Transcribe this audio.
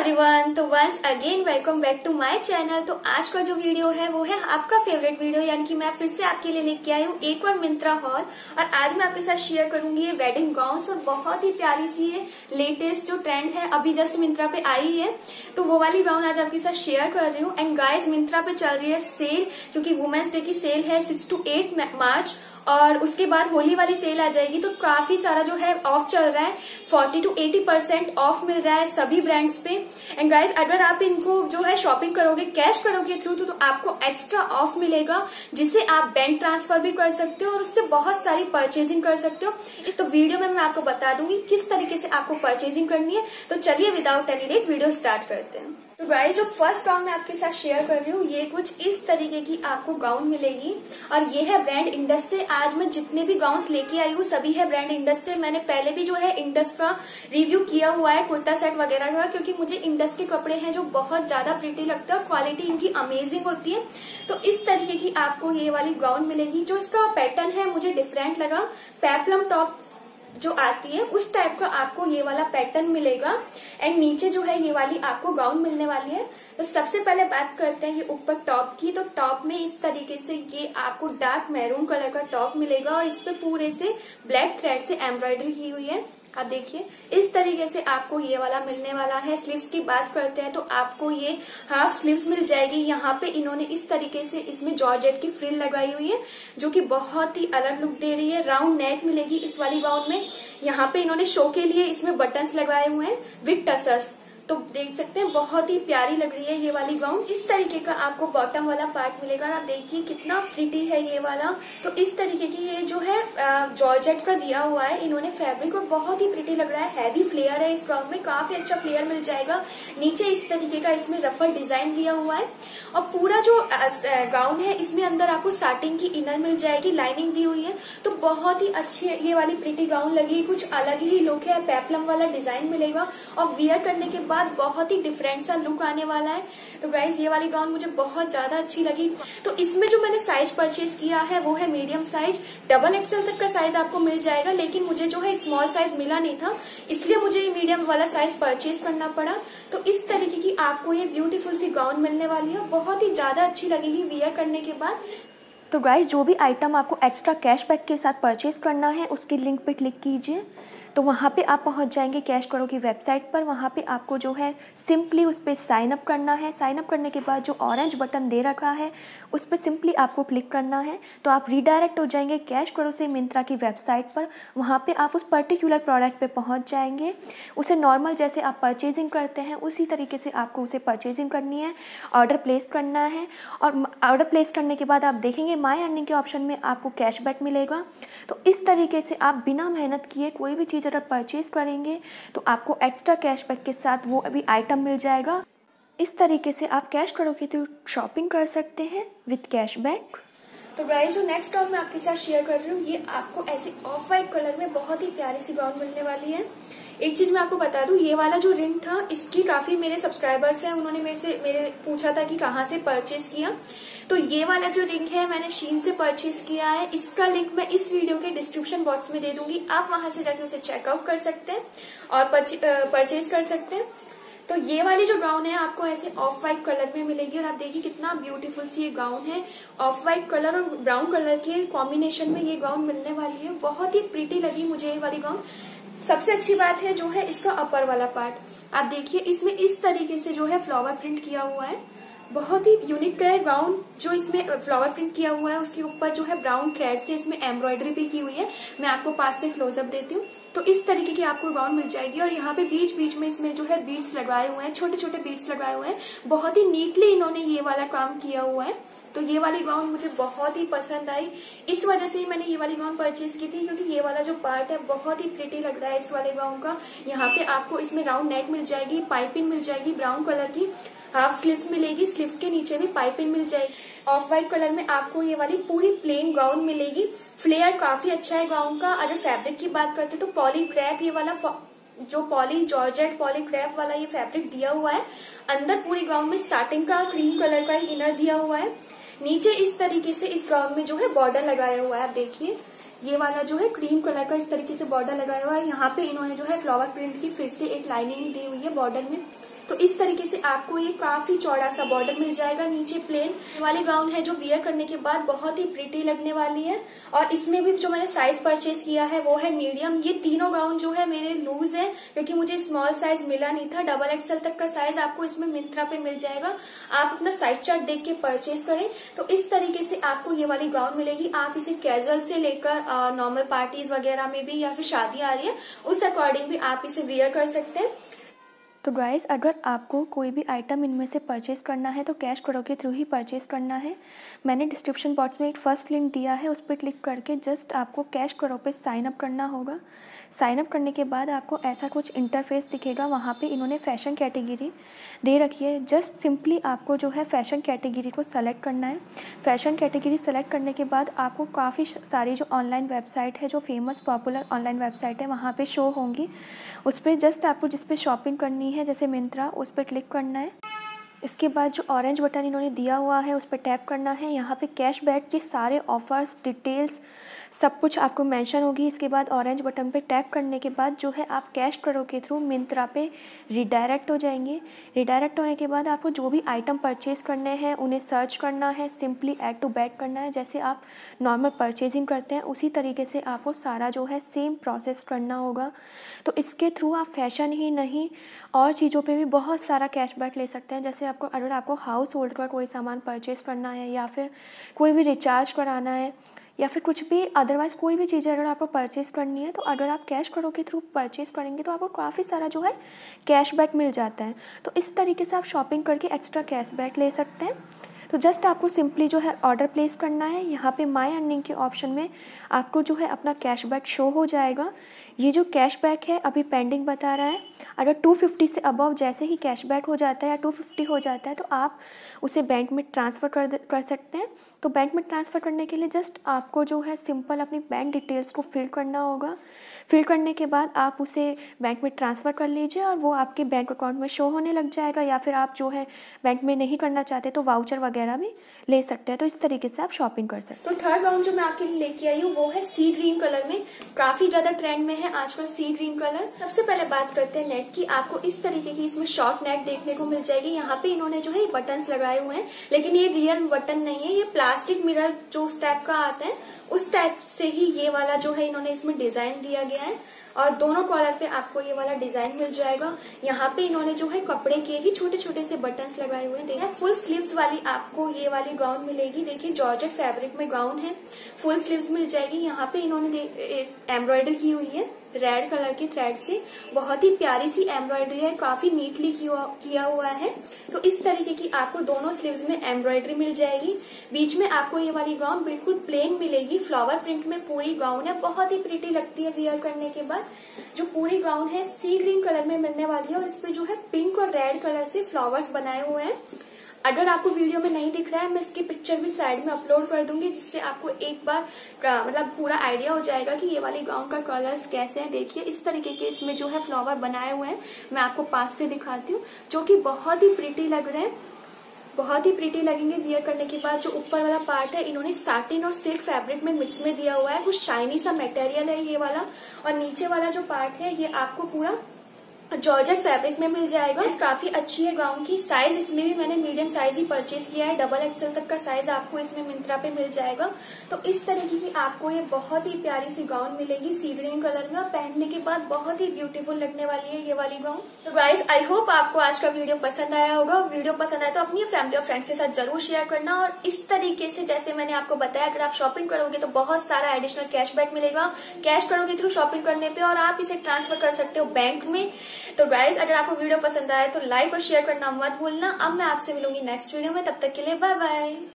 Everyone, तो once again welcome back to my channel. तो आज का जो वीडियो है वो है आपका फेवरेट वीडियो, यानी कि मैं फिर से आपके लिए लेके आई हूँ एक और मिंत्रा हॉल। और आज मैं आपके साथ शेयर करूंगी ये वेडिंग गाउन्स, और बहुत ही प्यारी सी है लेटेस्ट जो ट्रेंड है अभी जस्ट मिंत्रा पे आई है, तो वो वाली गाउन आज आपके साथ शेयर कर रही हूँ। एंड गाइस, मिंत्रा पे चल रही है सेल, क्योंकि वुमेन्स डे की सेल है 6 to 8 मार्च, और उसके बाद होली वाली सेल आ जाएगी। तो काफी सारा जो है ऑफ चल रहा है, 40 to 80% ऑफ मिल रहा है सभी ब्रांड्स पे। एंड गाइस, अगर आप इनको जो है शॉपिंग करोगे कैश करोगे थ्रू, तो आपको एक्स्ट्रा ऑफ मिलेगा, जिससे आप बैंक ट्रांसफर भी कर सकते हो और उससे बहुत सारी परचेजिंग कर सकते हो। तो वीडियो में मैं आपको बता दूंगी किस तरीके से आपको परचेजिंग करनी है। तो चलिए without any late video start करते हैं। तो गाइस, जो फर्स्ट गाउन मैं आपके साथ शेयर कर रही हूँ ये कुछ इस तरीके की आपको गाउन मिलेगी, और ये है ब्रांड इंडस से। आज मैं जितने भी गाउन्स लेके आई हूँ सभी है ब्रांड इंडस से। मैंने पहले भी जो है इंडस का रिव्यू किया हुआ है कुर्ता सेट वगैरह का, क्योंकि मुझे इंडस के कपड़े हैं जो बहुत ज्यादा प्रिटी लगता है और क्वालिटी इनकी अमेजिंग होती है। तो इस तरीके की आपको ये वाली गाउन मिलेगी। जो इसका पैटर्न है मुझे डिफरेंट लगा, पेप्लम टॉप जो आती है उस टाइप का आपको ये वाला पैटर्न मिलेगा। एंड नीचे जो है ये वाली आपको गाउन मिलने वाली है। तो सबसे पहले बात करते हैं ये ऊपर टॉप की। तो टॉप में इस तरीके से ये आपको डार्क मैरून कलर का टॉप मिलेगा, और इस पे पूरे से ब्लैक थ्रेड से एम्ब्रॉयडरी की हुई है। आप देखिए इस तरीके से आपको ये वाला मिलने वाला है। स्लीव्स की बात करते हैं तो आपको ये हाफ स्लीव्स मिल जाएगी। यहाँ पे इन्होंने इस तरीके से इसमें जॉर्जेट की फ्रिल लगाई हुई है, जो कि बहुत ही अलग लुक दे रही है। राउंड नेक मिलेगी इस वाली गाउन में। यहाँ पे इन्होंने शो के लिए इसमें बटन्स लगाए हुए हैं विद टसल्स, तो देख सकते हैं बहुत ही प्यारी लग रही है ये वाली गाउन। इस तरीके का आपको बॉटम वाला पार्ट मिलेगा, और आप देखिए कितना प्रिटी है ये वाला। तो इस तरीके की ये जो है जॉर्जेट का दिया हुआ है इन्होंने फैब्रिक, और बहुत ही प्रिटी लग रहा है। हैवी फ्लेयर है इस गाउन में, काफी अच्छा फ्लेयर मिल जाएगा। नीचे इस तरीके का इसमें रफल डिजाइन दिया हुआ है, और पूरा जो गाउन है इसमें अंदर आपको साटिन की इनर मिल जाएगी, लाइनिंग दी हुई है। तो बहुत ही अच्छी ये वाली प्रिटी गाउन लगी, कुछ अलग ही लुक है, पेप्लम वाला डिजाइन मिलेगा, और वियर करने के बाद बहुत ही डिफरेंट सा लुक आने वाला है। तो गाइज, ये वाली गाउन मुझे बहुत ज्यादा अच्छी लगी। तो इसमें जो मैंने साइज परचेज किया है वो है मीडियम साइज। डबल एक्सएल तक का साइज आपको मिल जाएगा, लेकिन मुझे जो है स्मॉल साइज मिला नहीं था, इसलिए मुझे ये मीडियम वाला साइज परचेज करना पड़ा। तो इस तरीके की आपको ये ब्यूटीफुल सी गाउन मिलने वाली है, बहुत ही ज्यादा अच्छी लगेगी वियर करने के बाद। तो गाइज, जो भी आइटम आपको एक्स्ट्रा कैशबैक के साथ परचेज करना है उसकी लिंक पे क्लिक कीजिए, तो वहाँ पे आप पहुँच जाएंगे कैश करो की वेबसाइट पर। वहाँ पे आपको जो है सिंपली उस पर साइन अप करना है। साइन अप करने के बाद जो ऑरेंज बटन दे रखा है उस पर सिंपली आपको क्लिक करना है, तो आप रीडायरेक्ट हो जाएंगे कैश करो से मिंत्रा की वेबसाइट पर। वहाँ पे आप उस पर्टिकुलर प्रोडक्ट पे पहुँच जाएंगे। उसे नॉर्मल जैसे आप परचेजिंग करते हैं उसी तरीके से आपको उसे परचेजिंग करनी है, ऑर्डर प्लेस करना है। और ऑर्डर प्लेस करने के बाद आप देखेंगे माई अर्निंग के ऑप्शन में आपको कैशबैक मिलेगा। तो इस तरीके से आप बिना मेहनत किए कोई भी चीज़ अगर परचेज करेंगे तो आपको एक्स्ट्रा कैशबैक के साथ वो अभी आइटम मिल जाएगा। इस तरीके से आप कैश करोगे तो शॉपिंग कर सकते हैं विद कैशबैक। तो गाइस, जो नेक्स्ट गाउन मैं आपके साथ शेयर कर रही हूँ ये आपको ऐसे ऑफ वाइट कलर में बहुत ही प्यारी सी गाउन मिलने वाली है। एक चीज मैं आपको बता दूं, ये वाला जो रिंग था इसकी काफी मेरे सब्सक्राइबर्स हैं, उन्होंने मेरे पूछा था कि कहाँ से परचेज किया। तो ये वाला जो रिंग है मैंने शीन से परचेज किया है। इसका लिंक मैं इस वीडियो के डिस्क्रिप्शन बॉक्स में दे दूंगी, आप वहां से जाके उसे चेकआउट कर सकते हैं और परचेज कर सकते हैं। तो ये वाली जो गाउन है आपको ऐसे ऑफ वाइट कलर में मिलेगी, और आप देखिए कितना ब्यूटीफुल सी ये गाउन है। ऑफ वाइट कलर और ब्राउन कलर के कॉम्बिनेशन में ये गाउन मिलने वाली है। बहुत ही प्रीटी लगी मुझे ये वाली गाउन। सबसे अच्छी बात है जो है इसका अपर वाला पार्ट, आप देखिए इसमें इस तरीके से जो है फ्लावर प्रिंट किया हुआ है। बहुत ही यूनिक है गाउन। जो इसमें फ्लावर प्रिंट किया हुआ है उसके ऊपर जो है ब्राउन थ्रेड से इसमें एम्ब्रॉयडरी भी की हुई है। मैं आपको पास से क्लोजअप देती हूँ। तो इस तरीके की आपको गाउन मिल जाएगी, और यहाँ पे बीच बीच में इसमें जो है बीड्स लगाए हुए हैं, छोटे छोटे बीड्स लगाए हुए हैं। बहुत ही नीटली इन्होंने ये वाला काम किया हुआ है। तो ये वाली गाउन मुझे बहुत ही पसंद आई, इस वजह से ही मैंने ये वाली गाउन परचेज की थी, क्योंकि ये वाला जो पार्ट है बहुत ही प्रिटी लग रहा है इस वाले गाउन का। यहाँ पे आपको इसमें राउंड नेक मिल जाएगी, पाइपिंग मिल जाएगी ब्राउन कलर की, हाफ स्लीव्स मिलेगी, स्लीव्स के नीचे भी पाइपिंग मिल जाएगी। ऑफ वाइट कलर में आपको ये वाली पूरी प्लेन गाउन मिलेगी। फ्लेयर काफी अच्छा है गाउन का। अगर फैब्रिक की बात करते तो पॉलीक्रैप, ये वाला जो पॉली जॉर्जेट पॉलीक्रैप वाला ये फैब्रिक दिया हुआ है। अंदर पूरी गाउन में साटिन का क्रीम कलर का इनर दिया हुआ है। नीचे इस तरीके से इस गाउन में जो है बॉर्डर लगाया हुआ है। आप देखिए ये वाला जो है क्रीम कलर का इस तरीके से बॉर्डर लगाया हुआ है। यहाँ पे इन्होंने जो है फ्लावर प्रिंट की फिर से एक लाइनिंग दी हुई है बॉर्डर में। तो इस तरीके से आपको ये काफी चौड़ा सा बॉर्डर मिल जाएगा, नीचे प्लेन वाली गाउन है जो वियर करने के बाद बहुत ही प्रिटी लगने वाली है। और इसमें भी जो मैंने साइज परचेज किया है वो है मीडियम। ये तीनों गाउन जो है मेरे लूज है क्योंकि मुझे स्मॉल साइज मिला नहीं था। डबल एक्सएल तक का साइज आपको इसमें मिंत्रा पे मिल जाएगा। आप अपना साइज चार्ट देख के परचेज करें। तो इस तरीके से आपको ये वाली गाउन मिलेगी। आप इसे कैजुअल से लेकर नॉर्मल पार्टीज वगैरह में भी या फिर शादी आ रही है उस अकॉर्डिंग भी आप इसे वियर कर सकते हैं। तो गाइस, अगर आपको कोई भी आइटम इनमें से परचेज करना है तो कैश करो के थ्रू ही परचेज करना है। मैंने डिस्क्रिप्शन बॉक्स में एक फर्स्ट लिंक दिया है, उस पर क्लिक करके जस्ट आपको कैश करो पे साइन अप करना होगा। साइन अप करने के बाद आपको ऐसा कुछ इंटरफेस दिखेगा। वहाँ पे इन्होंने फैशन कैटेगरी दे रखी है। जस्ट सिंपली आपको जो है फैशन कैटेगरी को सेलेक्ट करना है। फैशन कैटेगरी सेलेक्ट करने के बाद आपको काफ़ी सारी जो ऑनलाइन वेबसाइट है, जो फेमस पॉपुलर ऑनलाइन वेबसाइट है, वहाँ पे शो होंगी। उस पर जस्ट आपको जिस पे शॉपिंग करनी है जैसे मिंत्रा, उस पर क्लिक करना है। इसके बाद जो ऑरेंज बटन इन्होंने दिया हुआ है उस पर टैप करना है। यहाँ पे कैशबैक के सारे ऑफर्स, डिटेल्स सब कुछ आपको मेंशन होगी। इसके बाद ऑरेंज बटन पे टैप करने के बाद जो है आप कैश करो के थ्रू मिंत्रा पे रिडायरेक्ट हो जाएंगे। रिडायरेक्ट होने के बाद आपको जो भी आइटम परचेज करने हैं उन्हें सर्च करना है, सिंपली ऐड टू बैग करना है। जैसे आप नॉर्मल परचेजिंग करते हैं उसी तरीके से आपको सारा जो है सेम प्रोसेस करना होगा। तो इसके थ्रू आप फैशन ही नहीं और चीज़ों पे भी बहुत सारा कैशबैक ले सकते हैं। जैसे आपको अगर आपको हाउस होल्ड का कोई सामान परचेज़ करना है या फिर कोई भी रिचार्ज कराना है या फिर कुछ भी अदरवाइज़ कोई भी चीज़ें अगर आपको परचेज़ करनी है तो अगर आप कैश करो के थ्रू परचेज़ करेंगे तो आपको काफ़ी सारा जो है कैशबैक मिल जाता है। तो इस तरीके से आप शॉपिंग करके एक्स्ट्रा कैशबैक ले सकते हैं। तो जस्ट आपको सिंपली जो है ऑर्डर प्लेस करना है। यहाँ पे माय अर्निंग के ऑप्शन में आपको जो है अपना कैशबैक शो हो जाएगा। ये जो कैशबैक है अभी पेंडिंग बता रहा है। अगर 250 से अबव जैसे ही कैशबैक हो जाता है या 250 हो जाता है तो आप उसे बैंक में ट्रांसफ़र कर सकते हैं। तो बैंक में ट्रांसफ़र करने के लिए जस्ट आपको जो है सिंपल अपनी बैंक डिटेल्स को फिल करना होगा। फिल करने के बाद आप उसे बैंक में ट्रांसफ़र कर लीजिए और वो आपके बैंक अकाउंट में शो होने लग जाएगा। या फिर आप जो है बैंक में नहीं करना चाहते तो वाउचर वगैरह भी ले सकते हैं। तो इस तरीके से आप शॉपिंग कर सकते हैं। तो थर्ड राउंड जो मैं आपके लिए लेके आई हूँ वो है सी ग्रीन कलर में। काफी ज्यादा ट्रेंड में है आजकल सी ग्रीन कलर। सबसे पहले बात करते हैं नेट की। आपको इस तरीके की इसमें शॉर्ट नेट देखने को मिल जाएगी। यहाँ पे इन्होंने जो है बटन्स लगाए हुए हैं लेकिन ये रियल बटन नहीं है, ये प्लास्टिक मिरर जो उस टाइप का आता है उस टाइप से ही ये वाला जो है इन्होंने इसमें डिजाइन दिया गया है। और दोनों कॉलर पे आपको ये वाला डिजाइन मिल जाएगा। यहाँ पे इन्होंने जो है कपड़े के ही छोटे छोटे से बटन्स लगाए हुए हैं। देखिए फुल स्लीव्स वाली आपको ये वाली गाउन मिलेगी। देखिए जॉर्जेट फैब्रिक में गाउन है, फुल स्लीव्स मिल जाएगी। यहाँ पे इन्होंने एम्ब्रॉयडरी की हुई है रेड कलर के थ्रेड से। बहुत ही प्यारी सी एम्ब्रॉयडरी है, काफी नीटली किया हुआ है। तो इस तरीके की आपको दोनों स्लीव्स में एम्ब्रॉयडरी मिल जाएगी। बीच में आपको ये वाली गाउन बिल्कुल प्लेन मिलेगी। फ्लावर प्रिंट में पूरी गाउन है, बहुत ही प्रिटी लगती है वियर करने के बाद। जो पूरी गाउन है सी ग्रीन कलर में मिलने वाली है और इसपे जो है पिंक और रेड कलर से फ्लावर्स बनाए हुए हैं। अगर आपको वीडियो में नहीं दिख रहा है मैं इसकी पिक्चर भी साइड में अपलोड कर दूंगी जिससे आपको एक बार मतलब पूरा आइडिया हो जाएगा कि ये वाली गाउन का कलर्स कैसे है। देखिए इस तरीके के इसमें जो है फ्लावर बनाए हुए हैं। मैं आपको पास से दिखाती हूँ जो कि बहुत ही प्रिटी लग रहे हैं, बहुत ही प्रिटी लगेंगे वियर करने के बाद। जो ऊपर वाला पार्ट है इन्होंने साटिन और सिल्क फैब्रिक में मिक्स में दिया हुआ है। कुछ शाइनी सा मटेरियल है ये वाला। और नीचे वाला जो पार्ट है ये आपको पूरा जॉर्जेट फैब्रिक में मिल जाएगा। काफी अच्छी है गाउन की। साइज इसमें भी मैंने मीडियम साइज ही परचेज किया है। डबल एक्सएल तक का साइज आपको इसमें मिंत्रा पे मिल जाएगा। तो इस तरीके की आपको ये बहुत ही प्यारी सी गाउन मिलेगी सी ग्रीन कलर में और पहनने के बाद बहुत ही ब्यूटीफुल लगने वाली है ये वाली गाउन। तो गाइस आई होप आपको आज का वीडियो पसंद आया होगा। वीडियो पसंद आया तो अपनी फैमिली और फ्रेंड्स के साथ जरूर शेयर करना। और इस तरीके से जैसे मैंने आपको बताया अगर आप शॉपिंग करोगे तो बहुत सारा एडिशनल कैशबैक मिलेगा कैश करोगे थ्रू शॉपिंग करने पे और आप इसे ट्रांसफर कर सकते हो बैंक में। तो गाइस अगर आपको वीडियो पसंद आए तो लाइक और शेयर करना मत भूलना। अब मैं आपसे मिलूंगी नेक्स्ट वीडियो में, तब तक के लिए बाय बाय।